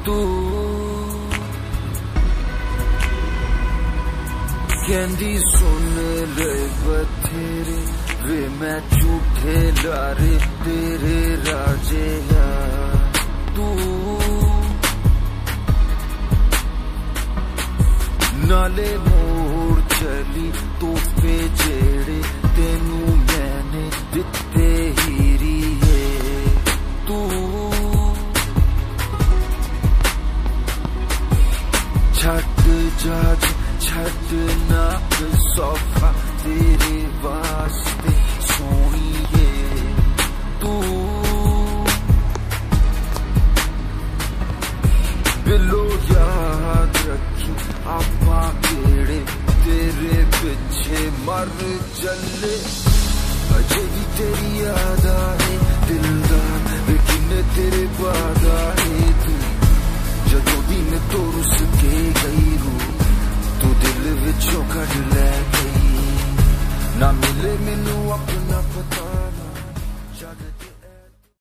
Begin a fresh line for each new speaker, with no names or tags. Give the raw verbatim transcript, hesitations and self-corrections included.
तू कहंदी सुन ले बथेरे वे मैं झूठे लारे तेरे राजे या तू नाले मोड़ चली तोहफे जेड़े तेनू मैंने दिते हीरी है तू छट जाज छट ना सोफा तेरे वास्ते सोनिए तू बिलो याद रखी आपा केड़े तेरे पिछे मर चले।